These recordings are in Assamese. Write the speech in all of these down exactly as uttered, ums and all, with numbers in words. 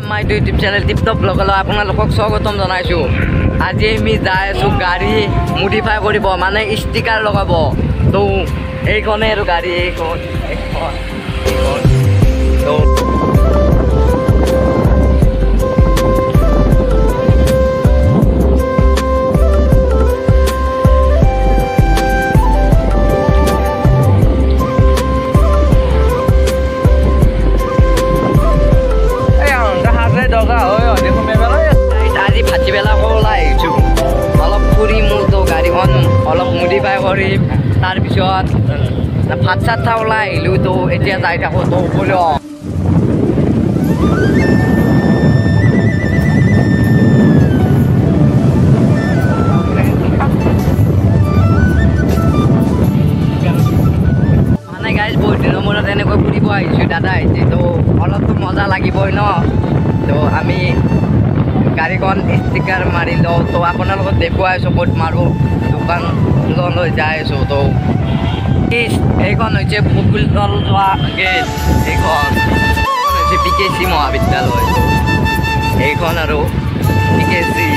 মাই ইউটিউব চেনেল টিপটপ ব্লগলৈ আপোনালোকক স্বাগতম জনাইছোঁ। আজি আমি যাই আছোঁ গাড়ী মডিফাই কৰিব, মানে ষ্টিকাৰ লগাব। তো এইখনে আৰু গাড়ী এইখন এইখন এইখন তো আজি ভাটিবেলা ওলাই আহিছোঁ, অলপ ফুৰিম তো গাড়ীখন অলপ মডিফাই কৰিম। তাৰপিছত ভাত চাত খাই ওলাই আহিলোঁ, তো এতিয়া যাই থাকোঁ তো বোলো মানে গাড়ী বহুত দিনৰ মূৰত এনেকৈ ফুৰিব আহিছোঁ, দাদা আহিছে তো অলপতো মজা লাগিবই ন। তো আমি গাড়ীখন ষ্টিকাৰ মাৰি লওঁ, তো আপোনালোকক দেখুৱাই আছোঁ ক'ত মাৰোঁ। দোকানলৈ যাই আছোঁ। তো এইখন হৈছে ফুলতল যোৱা গেট, এইখন হৈছে পি কে চি মহাবিদ্যালয়, এইখন আৰু পি কে চি।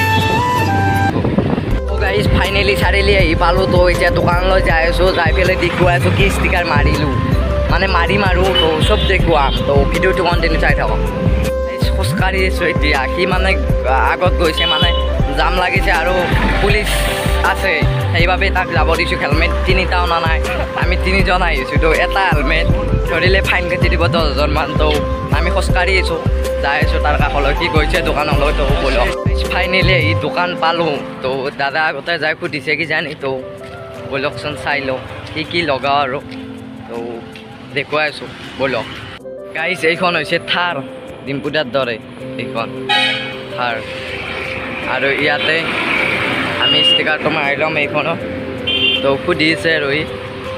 তো গাড়ী ফাইনেলি চাৰিআলি আহি পালোঁ। তো এতিয়া দোকানলৈ যাই আছোঁ, যাই পেলাই দেখুৱাই আছোঁ কি ষ্টিকাৰ মাৰিলোঁ, মানে মাৰিম আৰু তো চব দেখুৱাম। তো ভিডিঅ'টো কণ্টিনিউ চাই থাকক। খোজকাঢ়ি আছোঁ এতিয়া, সি মানে আগত গৈছে, মানে জাম লাগিছে আৰু পুলিচ আছে, সেইবাবে তাক যাব দিছোঁ। হেলমেট তিনিটা অনা নাই, আমি তিনিজন আহিছোঁ। তো এটা হেলমেট ধৰিলে ফাইন কাটি দিব দহ হাজাৰমান। তো আমি খোজকাঢ়ি আছোঁ, যাই আছোঁ তাৰ কাষলৈ, কি গৈছে দোকানলৈ। তো ব'লক ফাইনেলি আহি দোকান পালোঁ। তো দাদা আগতে যাই সুধিছে কি জানি, তো ব'লকচোন চাই লওঁ কি কি লগাওঁ আৰু। তো দেখুৱাই আছোঁ ব'লক। গাইছ এইখন হৈছে থাৰ, ডিম্পুদাৰ দৰে এইখন থাৰ, আৰু ইয়াতে আমি ষ্টিকাৰটো মাৰি ল'ম এইখনত। তো সুধিছে আৰু ই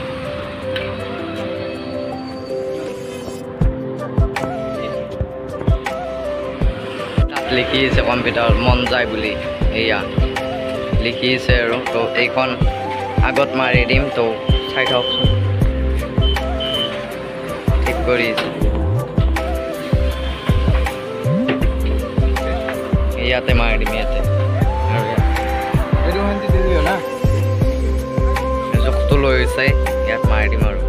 তাত লিখি আছে কম্পিউটাৰত মন যায় বুলি, এয়া লিখি আছে আৰু। তো এইখন আগত মাৰি দিম, তো চাই থাকচোন, ঠিক কৰি আছে। ইয়াতে মাৰি দিম, ইয়াতে জোখটো লৈ আছে, ইয়াত মাৰি দিম আৰু।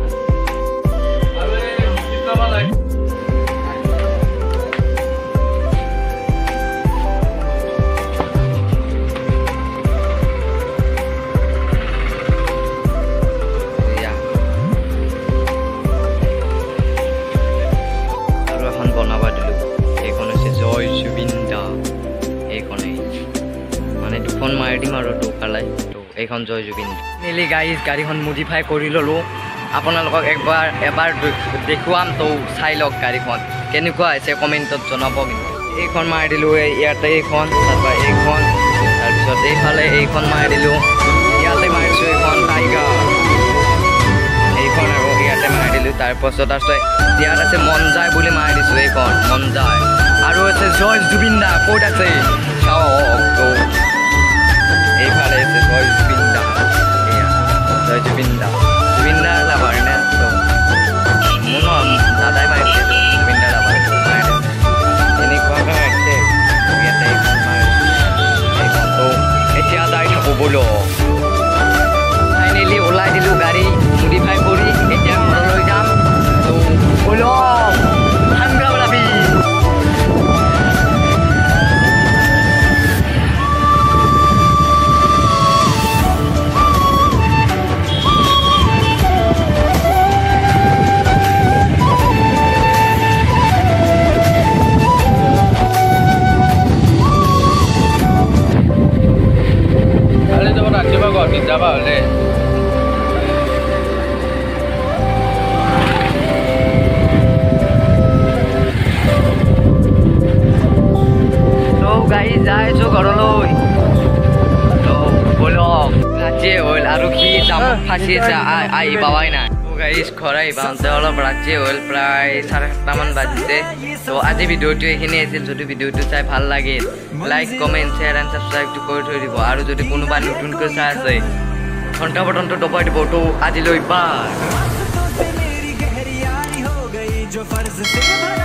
আৰু এখন বনাব দিলোঁ, এইখন হৈছে জয় জুবিন দা। এইখনে মানে দুখন মাৰি দিম আৰু দুখালাই। তো এইখন জয় জুবিন নেলি গাড়ী গাড়ীখন মডিফাই কৰি ল'লোঁ। আপোনালোকক একবাৰ এবাৰ দেখুৱাম, তো চাই লওক গাড়ীখন কেনেকুৱা হৈছে, কমেণ্টত জনাব। কিন্তু এইখন মাৰি দিলোঁ, ইয়াতে এইখন, তাৰপৰা এইখন, তাৰপিছত এইফালে এইখন মাৰি দিলোঁ, ইয়াতে মাৰিছোঁ এইখন টাইগাৰ, এইখন আৰু ইয়াতে মাৰি দিলোঁ। তাৰপাছত তাৰপিছত ইয়াত আছে মন যায় বুলি মাৰি দিছোঁ, এইখন মন যায়। আৰু আছে জয় জুবিন দা, ক'ত আছে চাওক। তো এইফালে আছে জয় জুবিন দা, এয়া জয় জুবিন দা, জুবিন দাৰ লাভাৰ নে। তো মোৰ দাদাই মাৰিছে, জুবিন দাৰ লাভাৰ মাৰি এনেকুৱাকৈ মাৰিছে। ইয়াতে এইখন মাৰিছে, এইখন। তো এতিয়া যাই থাকোঁ বোলো। ফাইনেলি ওলাই দিলোঁ গাড়ী মডিফাই কৰি, এতিয়া ঘৰলৈ যাম। তো বোলো ঠাণ্ডা ওলাবি। যাবা হলে গাড়ী যাই আছোঁ ঘৰলৈ। তো বলক ৰাতিয়ে হ'ল আৰু সি জামত ফাঁচি আছে, আহি পাৱাই নাই। গাড়ী ঘৰ আহি পাওঁতে অলপ ৰাতিয়ে হ'ল, প্ৰায় চাৰে সাতটামান বাজিছে। তো আজি ভিডিঅ'টো এইখিনি আছিল। যদি ভিডিঅ'টো চাই ভাল লাগিল, লাইক কমেণ্ট শ্বেয়াৰ এণ্ড ছাবস্ক্ৰাইবটো কৰি থৈ দিব। আৰু যদি কোনোবা নতুনকৈ চাই আছে, ঘণ্টা বটনটো দবাই দিব। তো আজিলৈ বাই।